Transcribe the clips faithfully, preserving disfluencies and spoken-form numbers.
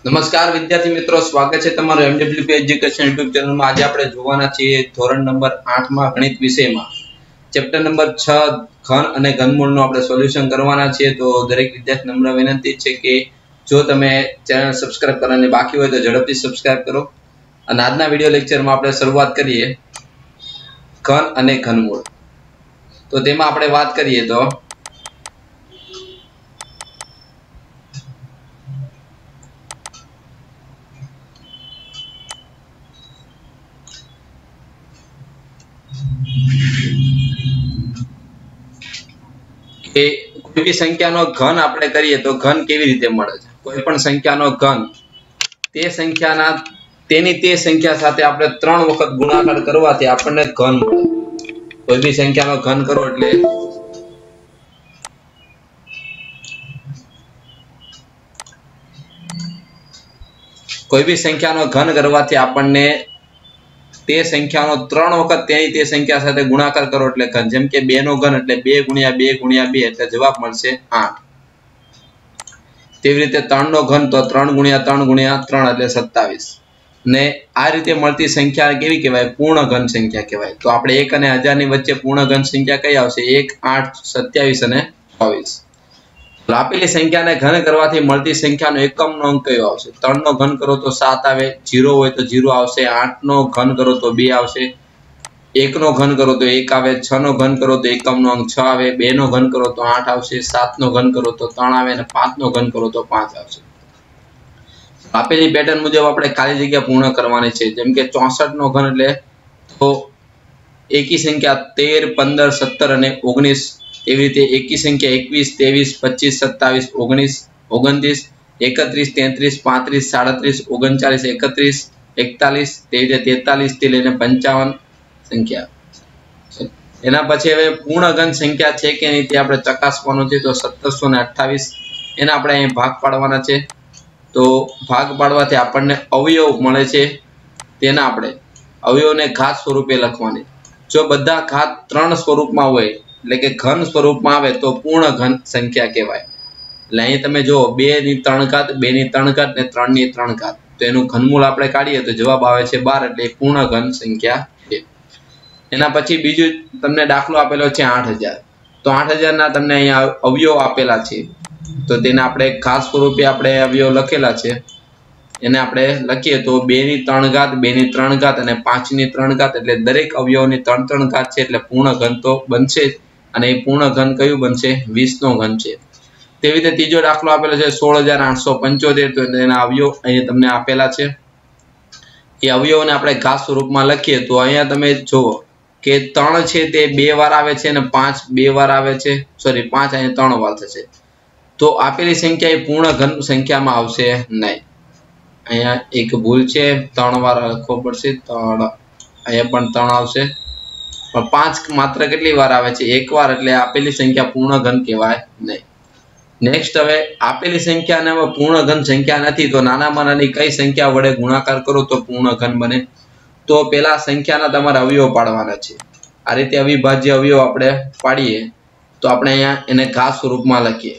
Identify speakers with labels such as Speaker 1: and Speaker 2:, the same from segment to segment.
Speaker 1: નમસ્કાર વિદ્યાર્થી મિત્રો, સ્વાગત છે તમારું એમડબ્લ્યુપી એજ્યુકેશન યુટ્યુબ ચેનલમાં। આજે આપણે જોવાના છીએ ધોરણ નંબર આઠ માં ગણિત વિષયમાં ચેપ્ટર નંબર છ ઘન અને ઘનમૂળનું આપણે સોલ્યુશન કરવાના છીએ। તો દરેક વિદ્યાર્થી નમ્ર વિનંતી છે કે જો તમે ચેનલ સબસ્ક્રાઇબ કરવાની બાકી હોય તો ઝડપથી સબસ્ક્રાઇબ કરો। અને આજના વિડિયો લેક્ચરમાં આપણે શરૂઆત કરીએ ઘન અને ઘનમૂળ। તો તેમાં આપણે વાત કરીએ તો કે કોઈ भी સંખ્યાનો ઘન આપણે કરીએ તો ઘન કેવી રીતે મળે છે। કોઈ પણ સંખ્યાનો ઘન તે સંખ્યાના તેની તે સંખ્યા સાથે આપણે ત્રણ વખત ગુણાકાર કરવાથી આપણને ઘન મળે। કોઈ भी સંખ્યાનો ઘન કરો એટલે કોઈ भी સંખ્યાનો ઘન કરવાથી આપણને તે સંખ્યાનો ત્રણ વખત તેની તે સંખ્યા સાથે ગુણાકાર કરો એટલે ઘન। જેમ કે બે નો ઘન એટલે બે ગુણ્યા બે ગુણ્યા બે એટલે જવાબ મળશે આઠ। તેવી રીતે ત્રણ નો ઘન તો ત્રણ ગુણ્યા ત્રણ ગુણ્યા ત્રણ એટલે સત્તાવીસ। ને આ રીતે મળતી સંખ્યા કેવી કહેવાય? પૂર્ણ ઘન સંખ્યા કહેવાય। તો આપણે એક અને હજાર ની વચ્ચે પૂર્ણ ઘન સંખ્યા કઈ આવશે? એક, આઠ, સત્યાવીસ અને ચોવીસ। તો આપેલી સંખ્યાને ઘન કરવાથી મળતી સંખ્યાનો એકમનો અંક કયો આવશે? ત્રણ નો ઘન કરો તો સાત આવે, જીરો હોય તો જીરો આવશે, આઠ નો ઘન કરો તો બે આવશે, એક નો ઘન કરો તો એક આવે, છ નો ઘન કરો તો એકમનો અંક છ આવે, બે નો ઘન કરો તો આઠ આવશે, સાત નો ઘન કરો તો ત્રણ આવે અને પાંચ નો ઘન કરો તો પાંચ આવશે। આપેલી પેટર્ન મુજબ આપણે ખાલી જગ્યા પૂર્ણ કરવાની છે। જેમ કે ચોસઠ નો ઘન એટલે તો એકી સંખ્યા તેર, પંદર, સત્તર અને ઓગણીસ। એવી રીતે એકી સંખ્યા એકવીસ, ત્રેવીસ, પચીસ, સત્તાવીસ, ઓગણીસ, ઓગણત્રીસ, એકત્રીસ, તેત્રીસ, પાંત્રીસ, સાડત્રીસ, ઓગણચાલીસ, એકત્રીસ, એકતાલીસ, તેવી રીતે તેતાલીસ થી લઈને પંચાવન સંખ્યા। એના પછી હવે પૂર્ણ ઘન સંખ્યા છે કે નહીં તે આપણે ચકાસવાનું છે। તો સત્તરસો ને અઠ્ઠાવીસ એના આપણે અહીં ભાગ પાડવાના છે। તો ભાગ પાડવાથી આપણને અવયવ મળે છે, તેના આપણે અવયવને ઘાત સ્વરૂપે લખવાની। જો બધા ઘાત ત્રણ સ્વરૂપમાં હોય એટલે કે ઘન સ્વરૂપમાં આવે તો પૂર્ણ ઘન સંખ્યા કહેવાય। એટલે અહીં તમે જો બે ની ત્રણ ઘાત, બે ની ત્રણ ઘાત ને ત્રણ ની ત્રણ ઘાત, તો એનું ઘનમૂળ આપણે કાઢીએ તો જવાબ આવે છે બાર, એટલે પૂર્ણ ઘન સંખ્યા છે। એના પછી બીજું તમને દાખલો આપેલો છે આઠ હજાર। તો આઠ હજાર ના તમને અહીંયા અવયવ આપેલા છે, તો તેને આપણે ખાસ સ્વરૂપે આપણે અવયવ લખેલા છે, એને આપણે લખીએ તો બે ની ત્રણ ઘાત, બે ની ત્રણ ઘાત અને પાંચ ની ત્રણ ઘાત, એટલે દરેક અવયવની ત્રણ ત્રણ ઘાત છે એટલે પૂર્ણ ઘન તો બનશે જ। અને એ પૂર્ણ ઘન કયું બનશે? વીસ નો ઘન છે। તેવી રીતે ત્રીજો દાખલો આપેલો છે સોળ હજાર આઠસો પંચોતેર। તો એના અવયવ અહીંયા તમને આપેલા છે, એ અવયવોને આપણે ઘાત સ્વરૂપમાં લખીએ તો અહીંયા તમે જુઓ કે ત્રણ છે તે બે વાર આવે છે અને પાંચ બે વાર આવે છે, સોરી પાંચ અહીંયા ત્રણ વાર થશે। તો આપેલી સંખ્યા એ પૂર્ણ ઘન સંખ્યામાં આવશે નહીં। અહીંયા એક ભૂલ છે, ત્રણ વાર લખવો પડશે, ત્રણ અહીંયા પણ ત્રણ આવશે, પણ પાંચ માત્ર કેટલી વાર આવે છે? એક વાર, એટલે આપેલી સંખ્યા પૂર્ણ ઘન કહેવાય નહીં। નેક્સ્ટ હવે આપેલી સંખ્યાને પૂર્ણ ઘન સંખ્યા નથી તો નાનામાં નાની કઈ સંખ્યા વડે ગુણાકાર કરો તો પૂર્ણ ઘન બને? તો પેલા સંખ્યાના તમારે અવયવ પાડવાના છે। આ રીતે અવિભાજ્ય અવયવ આપણે પાડીએ તો આપણે અહીંયા એને ઘાત સ્વરૂપમાં લખીએ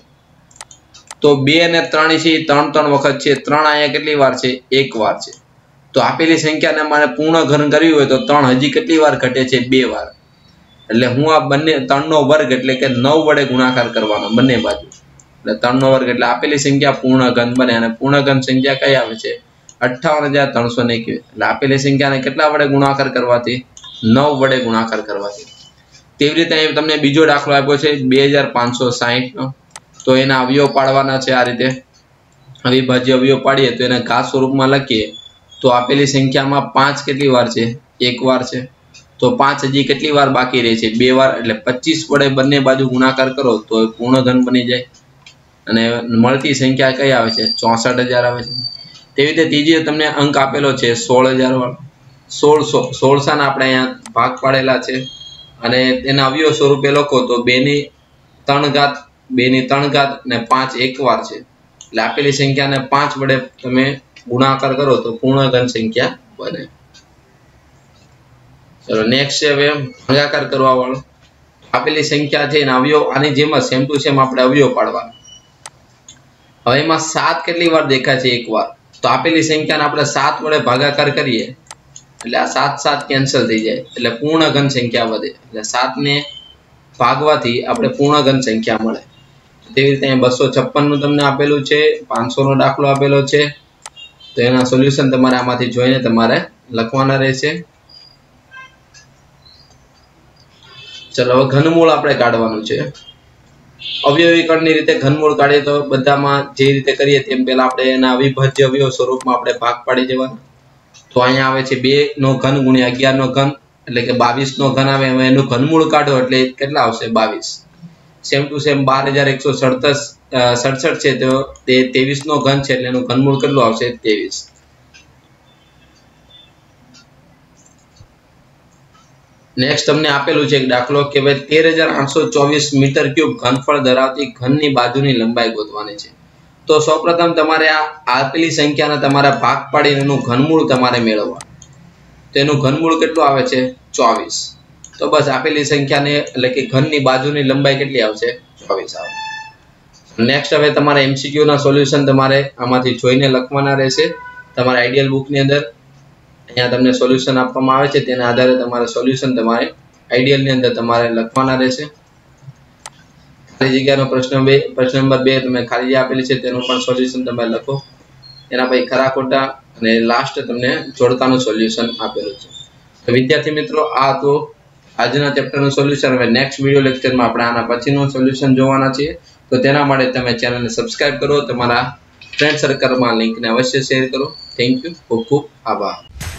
Speaker 1: તો બે અને ત્રણ છે ત્રણ ત્રણ વખત છે, ત્રણ અહીંયા કેટલી વાર છે? એક વાર છે। તો આપેલી સંખ્યાને મારે પૂર્ણ ઘન કરવી હોય તો ત્રણ હજી કેટલી વાર ઘટે છે? બે વાર। એટલે હું આ બંને ત્રણ નો વર્ગ એટલે કે નવ વડે ગુણાકાર કરવાનો બંને બાજુ, એટલે ત્રણ નો વર્ગ એટલે આપેલી સંખ્યા પૂર્ણ ઘન બને। અને પૂર્ણ ઘન સંખ્યા કઈ આવે છે? અઠ્ઠાવન હજાર ત્રણસો ને એકવીસ। એટલે આપેલી સંખ્યાને કેટલા વડે ગુણાકાર કરવાથી? નવ વડે ગુણાકાર કરવાથી। તેવી રીતે અહીં તમને બીજો દાખલો આપ્યો છે બે હજાર પાંચસો સાહીઠ નો। તો એના અવયવ પાડવાના છે। આ રીતે અવિભાજ્ય અવયવ પાડીએ તો એને ઘાત સ્વરૂપમાં લખીએ તો આપેલી સંખ્યામાં પાંચ કેટલી વાર છે? એક વાર છે। તો પાંચ હજી કેટલી વાર બાકી રહે છે? બે વાર, એટલે પચીસ વડે બંને બાજુ ગુણાકાર કરો તો પૂર્ણ ઘન બની જાય અને મળતી સંખ્યા કઈ આવે છે? ચોસઠ હજાર આવે છે। તેવી રીતે ત્રીજી તમને અંક આપેલો છે સોળ હજાર વાળો। સોળસો સોળસા ના આપણે અહીંયા ભાગ પાડેલા છે અને એના અવયવ સ્વરૂપે લખો તો બે ની ત્રણ ઘાત, બે ની ત્રણ ઘાત ને પાંચ એક વાર છે, એટલે આપેલી સંખ્યાને પાંચ વડે તમે ગુણાકાર કરો તો પૂર્ણ ઘન સંખ્યા બને। ચલો નેક્સ્ટ છે હવે ભાગાકાર કરવા વાળો। આપેલી સંખ્યા છે એના અવયવ આની જેમ જ સેમ ટુ સેમ આપણે અવયવ પાડવાના। હવે એમાં સાત કેટલી વાર દેખાય છે? એક વાર। તો આપેલી સંખ્યાને આપણે સાત વડે ભાગાકાર કરીએ એટલે આ સાત સાત કેન્સલ થઈ જાય એટલે પૂર્ણ ઘન સંખ્યા વધે એટલે સાત ને ભાગવાથી આપણે પૂર્ણ ઘન સંખ્યા મળે। તેવી રીતે બસો છપ્પન નું તમને આપેલું છે, પાંચસો નો દાખલો આપેલો છે, તો એના સોલ્યુશન તમારે આમાંથી જોઈને તમારે લખવાના રહેશે। ચલો હવે ઘનમૂળ આપણે કાઢવાનું છે। અવયવીકરણની રીતે ઘનમૂળ કાઢીએ તો બધામાં જે રીતે કરીએ તેમ પહેલા આપણે એના અવિભાજ્ય અવયવ સ્વરૂપમાં આપણે ભાગ પાડી દેવાના। તો અહીંયા આવે છે બે નો ઘન ગુણ્યા અગિયાર નો ઘન એટલે કે બાવીસ નો ઘન આવે, એનું ઘનમૂળ કાઢો એટલે કેટલા આવશે બાવીસ। સેમ ટુ સેમ બાર હજાર એકસો સડસઠ સડસઠ છે તો તે ત્રેવીસ નો ઘન છે એટલે એનું ઘનમૂળ કેટલું આવશે ત્રેવીસ। નેક્સ્ટ તમને આપેલું છે એક દાખલો કે ભાઈ તેર હજાર આઠસો ચોવીસ મીટર ક્યુબ ઘનફળ ધરાવતી ઘનની બાજુની લંબાઈ ગોતવાની છે। તો સૌપ્રથમ તમારે આ આપેલી સંખ્યાને તમારે ભાગ પાડીને એનું ઘનમૂળ તમારે મેળવવાનું। તો એનું ઘનમૂળ કેટલું આવે છે ચોવીસ। તો બસ આપેલી સંખ્યાને એટલે કે ઘનની બાજુની લંબાઈ કેટલી આવશે ચોવીસ આવે। નેક્સ્ટ હવે તમારે એમસીક્યુ ના સોલ્યુશન તમારે આમાંથી જોઈને લખવાના રહેશે તમારા આઈડિયલ બુકની અંદર। અહીંયા તમને સોલ્યુશન આપવામાં આવે છે તેના આધારે તમારે સોલ્યુશન તમારે આઈડિયલ ની અંદર તમારે લખવાના રહેશે। ખાલી જગ્યાનો પ્રશ્ન બે પ્રશ્ન નંબર બે તમે ખાલી જગ્યા આપેલી છે તેનું પણ સોલ્યુશન તમે લખો, એના પછી ખરા ખોટા અને લાસ્ટ તમને જોડકાનું સોલ્યુશન આપેલું છે। તો વિદ્યાર્થી મિત્રો આ તો આજના ચેપ્ટરનું સોલ્યુશન। હવે નેક્સ્ટ વિડિયો લેક્ચરમાં આપણે આના પછીનું સોલ્યુશન જોવાના છીએ। તો તેના માટે તમે ચેનલને સબસ્ક્રાઇબ કરો, તમારા ફ્રેન્ડ સર્કલમાં લિંકને અવશ્ય શેર કરો। થેન્ક યુ, ખૂબ ખૂબ આભાર।